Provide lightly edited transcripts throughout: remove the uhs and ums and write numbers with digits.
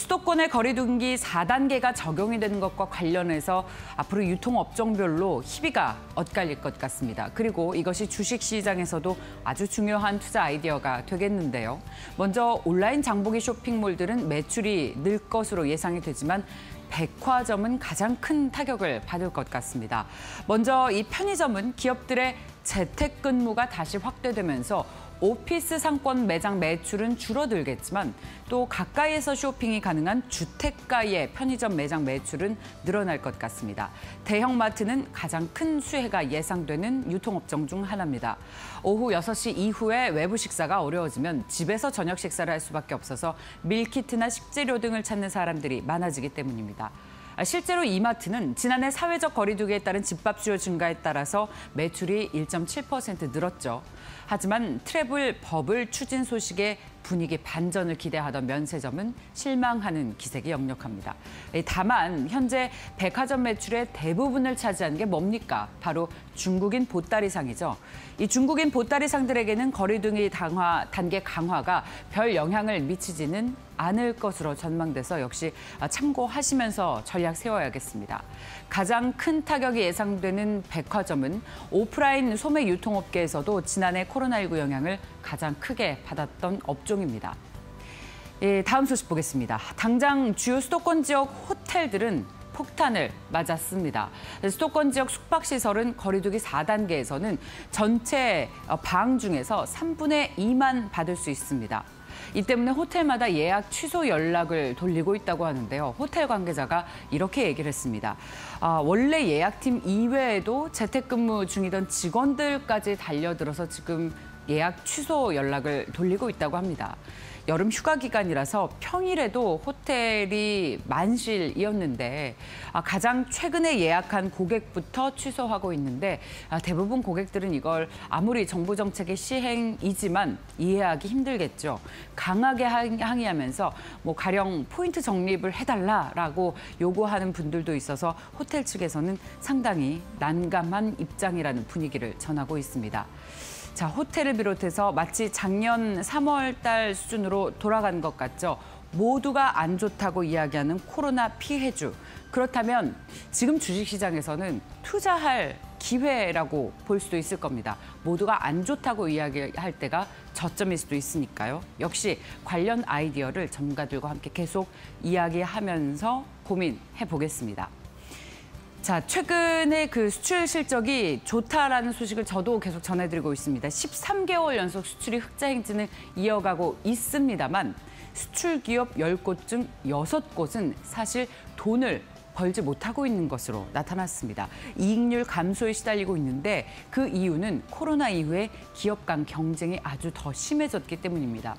수도권의 거리두기 4단계가 적용이 되는 것과 관련해서 앞으로 유통업종별로 희비가 엇갈릴 것 같습니다. 그리고 이것이 주식시장에서도 아주 중요한 투자 아이디어가 되겠는데요. 먼저 온라인 장보기 쇼핑몰들은 매출이 늘 것으로 예상이 되지만 백화점은 가장 큰 타격을 받을 것 같습니다. 먼저 이 편의점은 기업들의 재택근무가 다시 확대되면서 오피스 상권 매장 매출은 줄어들겠지만 또 가까이에서 쇼핑이 가능한 주택가의 편의점 매장 매출은 늘어날 것 같습니다. 대형마트는 가장 큰 수혜가 예상되는 유통업종 중 하나입니다. 오후 6시 이후에 외부 식사가 어려워지면 집에서 저녁 식사를 할 수밖에 없어서 밀키트나 식재료 등을 찾는 사람들이 많아지기 때문입니다. 실제로 이마트는 지난해 사회적 거리두기에 따른 집밥 수요 증가에 따라서 매출이 1.7% 늘었죠. 하지만 트래블 버블 추진 소식에 분위기 반전을 기대하던 면세점은 실망하는 기색이 역력합니다. 다만 현재 백화점 매출의 대부분을 차지하는 게 뭡니까? 바로 중국인 보따리상이죠. 이 중국인 보따리상들에게는 거리두기 단계 강화가 별 영향을 미치지는 않을 것으로 전망돼서 역시 참고하시면서 전략 세워야겠습니다. 가장 큰 타격이 예상되는 백화점은 오프라인 소매 유통업계에서도 지난해 코로나19 영향을 가장 크게 받았던 업종입니다. 다음 소식 보겠습니다. 당장 주요 수도권 지역 호텔들은 폭탄을 맞았습니다. 수도권 지역 숙박시설은 거리두기 4단계에서는 전체 방 중에서 3분의 2만 받을 수 있습니다. 이 때문에 호텔마다 예약 취소 연락을 돌리고 있다고 하는데요. 호텔 관계자가 이렇게 얘기를 했습니다. 원래 예약팀 이외에도 재택근무 중이던 직원들까지 달려들어서 지금 예약 취소 연락을 돌리고 있다고 합니다. 여름 휴가 기간이라서 평일에도 호텔이 만실이었는데 가장 최근에 예약한 고객부터 취소하고 있는데 대부분 고객들은 이걸 아무리 정부 정책의 시행이지만 이해하기 힘들겠죠. 강하게 항의하면서 가령 포인트 적립을 해달라라고 요구하는 분들도 있어서 호텔 측에서는 상당히 난감한 입장이라는 분위기를 전하고 있습니다. 자, 호텔을 비롯해서 마치 작년 3월 달 수준으로 돌아간 것 같죠. 모두가 안 좋다고 이야기하는 코로나 피해주. 그렇다면 지금 주식시장에서는 투자할 기회라고 볼 수도 있을 겁니다. 모두가 안 좋다고 이야기할 때가 저점일 수도 있으니까요. 역시 관련 아이디어를 전문가들과 함께 계속 이야기하면서 고민해 보겠습니다. 자, 최근에 그 수출 실적이 좋다라는 소식을 저도 계속 전해드리고 있습니다. 13개월 연속 수출이 흑자 행진을 이어가고 있습니다만 수출 기업 10곳 중 6곳은 사실 돈을 벌지 못하고 있는 것으로 나타났습니다. 이익률 감소에 시달리고 있는데 그 이유는 코로나 이후에 기업 간 경쟁이 아주 더 심해졌기 때문입니다.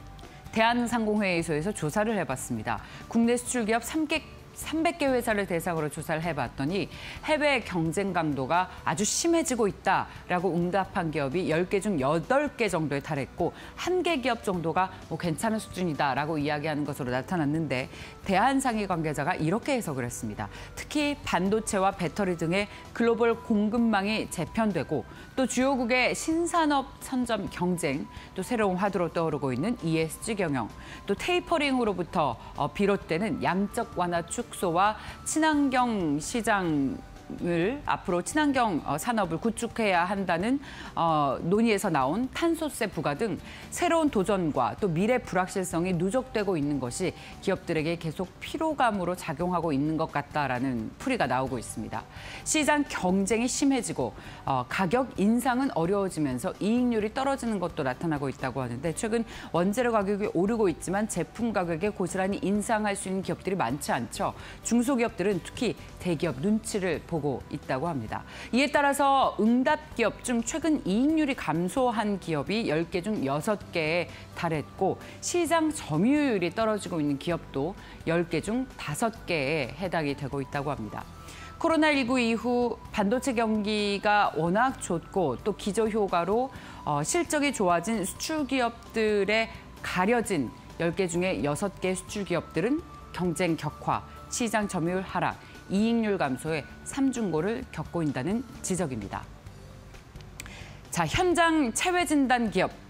대한상공회의소에서 조사를 해봤습니다. 국내 수출 기업 300개 회사를 대상으로 조사를 해봤더니 해외 경쟁 강도가 아주 심해지고 있다라고 응답한 기업이 10개 중 8개 정도에 달했고 1개 기업 정도가 괜찮은 수준이다라고 이야기하는 것으로 나타났는데 대한상의 관계자가 이렇게 해석을 했습니다. 특히 반도체와 배터리 등의 글로벌 공급망이 재편되고 또 주요국의 신산업 선점 경쟁, 또 새로운 화두로 떠오르고 있는 ESG 경영, 또 테이퍼링으로부터 비롯되는 양적 완화 축소와 친환경 시장을 앞으로 친환경 산업을 구축해야 한다는 논의에서 나온 탄소세 부과 등 새로운 도전과 또 미래 불확실성이 누적되고 있는 것이 기업들에게 계속 피로감으로 작용하고 있는 것 같다라는 풀이가 나오고 있습니다. 시장 경쟁이 심해지고 가격 인상은 어려워지면서 이익률이 떨어지는 것도 나타나고 있다고 하는데 최근 원재료 가격이 오르고 있지만 제품 가격에 고스란히 인상할 수 있는 기업들이 많지 않죠. 중소기업들은 특히 대기업 눈치를 보고 있다고 합니다. 이에 따라서 응답기업 중 최근 이익률이 감소한 기업이 10개 중 6개에 달했고 시장 점유율이 떨어지고 있는 기업도 10개 중 5개에 해당이 되고 있다고 합니다. 코로나19 이후 반도체 경기가 워낙 좋고 또 기저효과로 실적이 좋아진 수출기업들의 가려진 10개 중에 6개 수출기업들은 경쟁 격화, 시장 점유율 하락, 이익률 감소에 삼중고를 겪고 있다는 지적입니다. 자, 현장 체외 진단 기업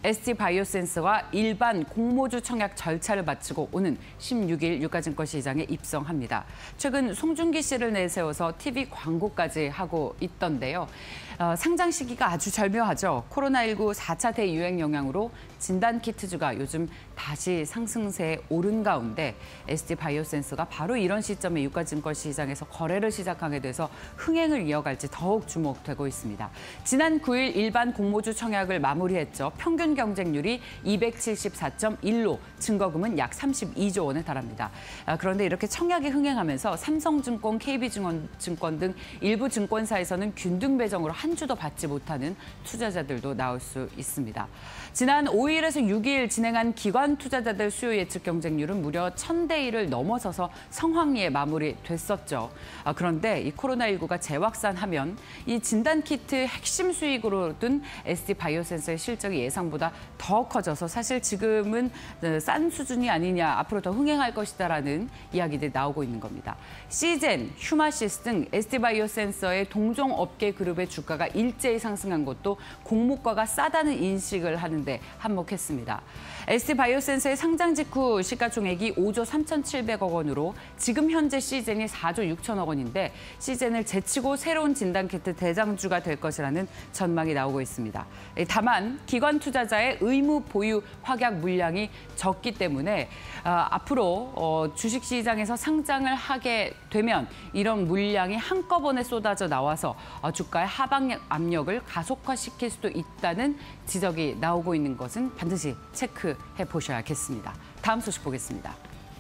ST바이오센스가 일반 공모주 청약 절차를 마치고 오는 16일 유가증권 시장에 입성합니다. 최근 송중기 씨를 내세워서 TV 광고까지 하고 있던데요. 상장 시기가 아주 절묘하죠. 코로나19 4차 대유행 영향으로 진단키트주가 요즘 다시 상승세에 오른 가운데 ST바이오센스가 바로 이런 시점에 유가증권 시장에서 거래를 시작하게 돼서 흥행을 이어갈지 더욱 주목되고 있습니다. 지난 9일 일반 공모주 청약을 마무리했죠. 평균 경쟁률이 274.1로 증거금은 약 32조 원에 달합니다. 그런데 이렇게 청약이 흥행하면서 삼성증권, KB증권 등 일부 증권사에서는 균등 배정으로 한 주도 받지 못하는 투자자들도 나올 수 있습니다. 지난 5일에서 6일 진행한 기관 투자자들 수요 예측 경쟁률은 무려 1000대 1을 넘어서서 성황리에 마무리됐었죠. 그런데 이 코로나19가 재확산하면 이 진단키트 핵심 수익으로 둔 ST바이오센스의 실적이 예상보다 더 커져서 사실 지금은 싼 수준이 아니냐, 앞으로 더 흥행할 것이다라는 이야기들이 나오고 있는 겁니다. 시젠, 휴마시스 등 ST바이오센스의 동종 업계 그룹의 주가가 일제히 상승한 것도 공모가가 싸다는 인식을 하는데 한몫했습니다. ST바이오센스의 상장 직후 시가총액이 5조 3,700억 원으로 지금 현재 시젠이 4조 6천억 원인데 시젠을 제치고 새로운 진단키트 대장주가 될 것이라는 전망이 나오고 있습니다. 다만 기관 투자자의 의무 보유 확약 물량이 적기 때문에 앞으로 주식시장에서 상장을 하게 되면 이런 물량이 한꺼번에 쏟아져 나와서 주가의 하방 압력을 가속화시킬 수도 있다는 지적이 나오고 있는 것은 반드시 체크해 보셔야겠습니다. 다음 소식 보겠습니다.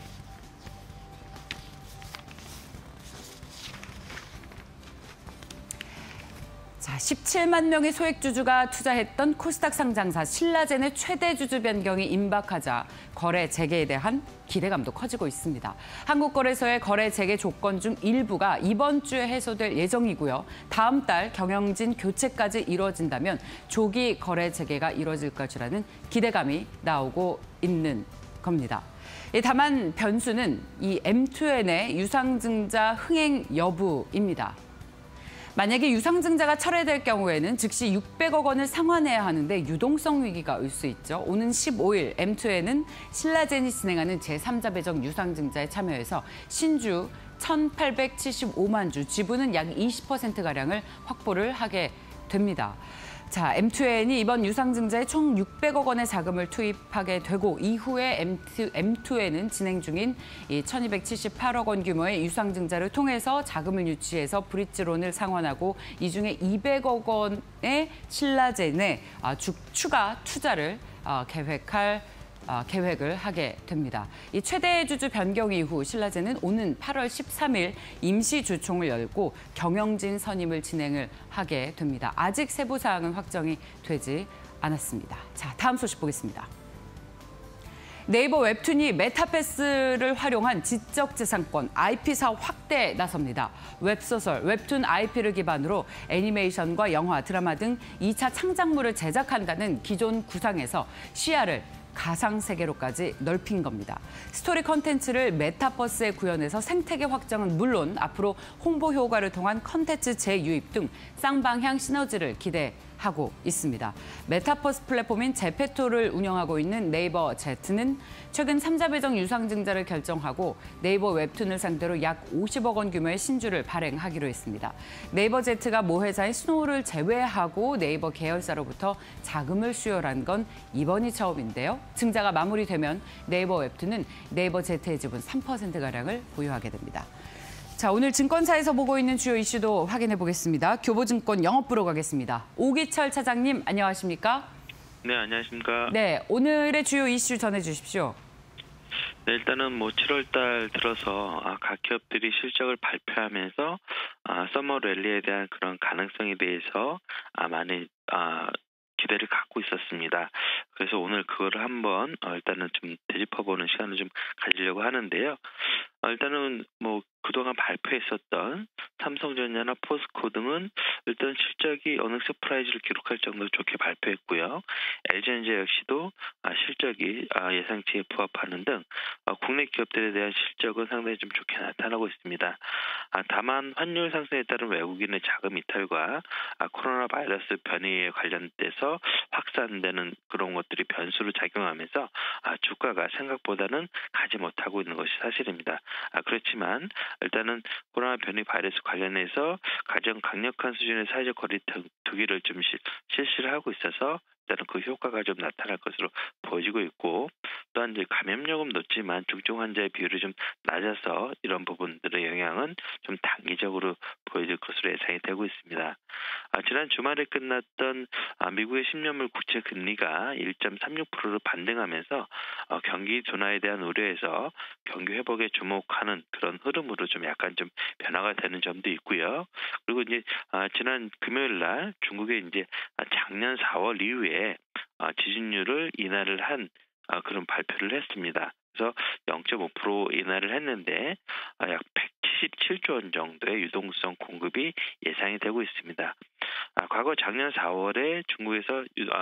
자, 17만 명의 소액주주가 투자했던 코스닥 상장사 신라젠의 최대 주주 변경이 임박하자 거래 재개에 대한 기대감도 커지고 있습니다. 한국거래소의 거래 재개 조건 중 일부가 이번 주에 해소될 예정이고요. 다음 달 경영진 교체까지 이루어진다면 조기 거래 재개가 이루어질 것이라는 기대감이 나오고 있는 겁니다. 다만 변수는 이 M2N의 유상증자 흥행 여부입니다. 만약에 유상증자가 철회될 경우에는 즉시 600억 원을 상환해야 하는데 유동성 위기가 올 수 있죠. 오는 15일 M2N은 신라젠이 진행하는 제3자 배정 유상증자에 참여해서 신주 1,875만 주, 지분은 약 20%가량을 확보를 하게 됩니다. 자, M2N이 이번 유상증자에 총 600억 원의 자금을 투입하게 되고 이후에 M2N은 진행 중인 이 1,278억 원 규모의 유상증자를 통해서 자금을 유치해서 브릿지론을 상환하고 이 중에 200억 원의 신라젠에 추가 투자를 계획을 하게 됩니다. 이 최대 주주 변경 이후 신라젠은 오는 8월 13일 임시 주총을 열고 경영진 선임을 진행을 하게 됩니다. 아직 세부 사항은 확정이 되지 않았습니다. 자, 다음 소식 보겠습니다. 네이버 웹툰이 메타버스를 활용한 지적재산권 IP 사업 확대에 나섭니다. 웹소설, 웹툰 IP를 기반으로 애니메이션과 영화, 드라마 등 2차 창작물을 제작한다는 기존 구상에서 시야를 가상세계로까지 넓힌 겁니다. 스토리 컨텐츠를 메타버스에 구현해서 생태계 확장은 물론 앞으로 홍보 효과를 통한 컨텐츠 재유입 등 쌍방향 시너지를 기대하고 있습니다. 메타버스 플랫폼인 제페토를 운영하고 있는 네이버 제트는 최근 3자 배정 유상증자를 결정하고 네이버 웹툰을 상대로 약 50억 원 규모의 신주를 발행하기로 했습니다. 네이버 제트가 모 회사인 스노우를 제외하고 네이버 계열사로부터 자금을 수혈한 건 이번이 처음인데요. 증자가 마무리되면 네이버 웹툰은 네이버 제트의 지분 3%가량을 보유하게 됩니다. 자, 오늘 증권사에서 보고 있는 주요 이슈도 확인해 보겠습니다. 교보증권 영업부로 가겠습니다. 오기철 차장님, 안녕하십니까? 네, 안녕하십니까? 네, 오늘의 주요 이슈 전해 주십시오. 네, 일단은 7월 달 들어서 각 기업들이 실적을 발표하면서 서머 랠리에 대한 그런 가능성에 대해서 많은 기대를 갖고 있었습니다. 그래서 오늘 그거를 한번 일단은 좀 되짚어보는 시간을 좀 가지려고 하는데요. 일단은 그동안 발표했었던 삼성전자나 포스코 등은 일단 실적이 어닝 서프라이즈를 기록할 정도로 좋게 발표했고요. LG엔제 역시도 실적이 예상치에 부합하는 등 국내 기업들에 대한 실적은 상당히 좀 좋게 나타나고 있습니다. 다만 환율 상승에 따른 외국인의 자금 이탈과 코로나 바이러스 변이에 관련돼서 확산되는 그런 것들이 변수로 작용하면서 주가가 생각보다는 가지 못하고 있는 것이 사실입니다. 그렇지만 일단은 코로나 변이 바이러스 관련해서 가장 강력한 수준의 사회적 거리 두기를 좀 실시를 하고 있어서 일단은 그 효과가 좀 나타날 것으로 보여지고 있고, 또한 이제 감염력은 높지만 중증 환자의 비율이 좀 낮아서 이런 부분들의 영향은 좀 단기적으로 보여질 것으로 예상이 되고 있습니다. 지난 주말에 끝났던 미국의 10년물 국채 금리가 1.36%로 반등하면서 경기 둔화에 대한 우려에서 경기 회복에 주목하는 그런 흐름으로 좀 약간 좀 변화가 되는 점도 있고요. 그리고 이제 지난 금요일 날 중국의 이제 작년 4월 이후에 지준율을 인하를 한 그런 발표를 했습니다. 그래서 0.5% 인하를 했는데 약 177조 원 정도의 유동성 공급이 예상이 되고 있습니다. 과거 작년 4월에 중국에서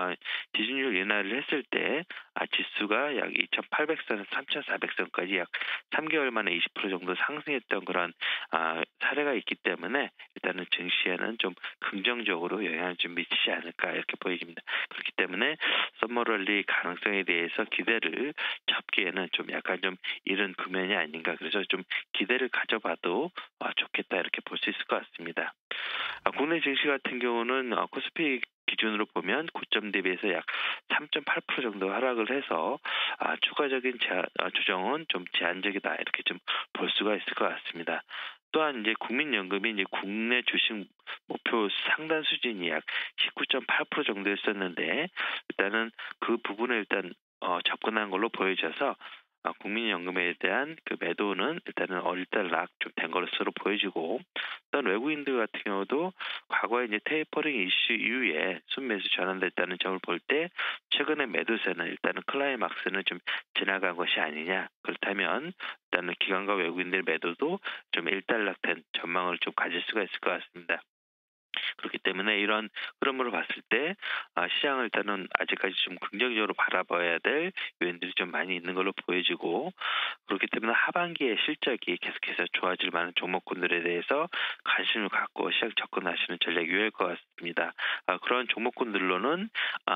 지준율 인하를 했을 때 지수가 약 2,800선에서 3,400선까지 약 3개월 만에 20% 정도 상승했던 그런 사례가 있기 때문에 일단은 증시에는 좀 긍정적으로 영향을 좀 미치지 않을까 이렇게 보여집니다. 그렇기 때문에 썸머럴리 가능성에 대해서 기대를 잡기에는 좀 약간 좀 이른 국면이 아닌가, 그래서 좀 기대를 가져봐도 좋겠다 이렇게 볼 수 있을 것 같습니다. 국내 증시 같은 경우는 코스피 기준으로 보면 고점 대비해서 약 3.8% 정도 하락을 해서 추가적인 조정은 좀 제한적이다 이렇게 좀 볼 수가 있을 것 같습니다. 또한 이제 국민연금이 이제 국내 주식 목표 상단 수준이 약 19.8% 정도였었는데 일단은 그 부분에 일단 접근한 걸로 보여져서 국민연금에 대한 그 매도는 일단은 일단락 좀 된 것으로 보여지고, 또한 외국인들 같은 경우도 과거에 이제 테이퍼링 이슈 이후에 순매수 전환됐다는 점을 볼 때 최근의 매도세는 일단은 클라이막스는 좀 지나간 것이 아니냐, 그렇다면 일단은 기관과 외국인들 매도도 좀 일단락된 전망을 좀 가질 수가 있을 것 같습니다. 그렇기 때문에 이런 흐름으로 봤을 때 시장을 일단은 아직까지 좀 긍정적으로 바라봐야 될 요인들이 좀 많이 있는 걸로 보여지고, 그렇기 때문에 하반기에 실적이 계속해서 좋아질 만한 종목군들에 대해서 관심을 갖고 시장 접근하시는 전략이 유효할 것 같습니다. 그런 종목군들로는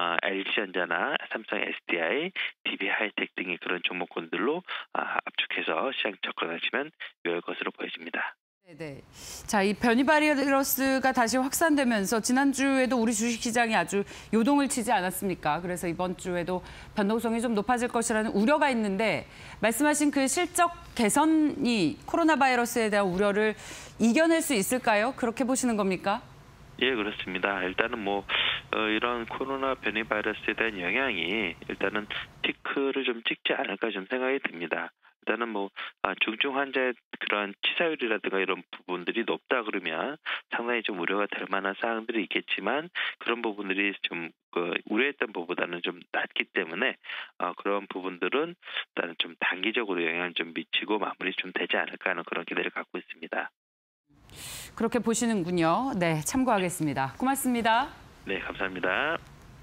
LG전자나 삼성 SDI, DB하이텍 등의 그런 종목군들로 압축해서 시장 접근하시면 유효할 것으로 보여집니다. 네. 자, 이 변이 바이러스가 다시 확산되면서 지난주에도 우리 주식시장이 아주 요동을 치지 않았습니까? 그래서 이번 주에도 변동성이 좀 높아질 것이라는 우려가 있는데, 말씀하신 그 실적 개선이 코로나 바이러스에 대한 우려를 이겨낼 수 있을까요? 그렇게 보시는 겁니까? 예, 그렇습니다. 일단은 이런 코로나 변이 바이러스에 대한 영향이 일단은 피크를 좀 찍지 않을까 좀 생각이 듭니다. 일단은 중증 환자의 그런 치사율이라든가 이런 부분들이 높다 그러면 상당히 좀 우려가 될 만한 사항들이 있겠지만, 그런 부분들이 좀 우려했던 부분보다는 좀 낮기 때문에 그런 부분들은 일단은 좀 단기적으로 영향을 좀 미치고 마무리 좀 되지 않을까 하는 그런 기대를 갖고 있습니다. 그렇게 보시는군요. 네, 참고하겠습니다. 고맙습니다. 네, 감사합니다.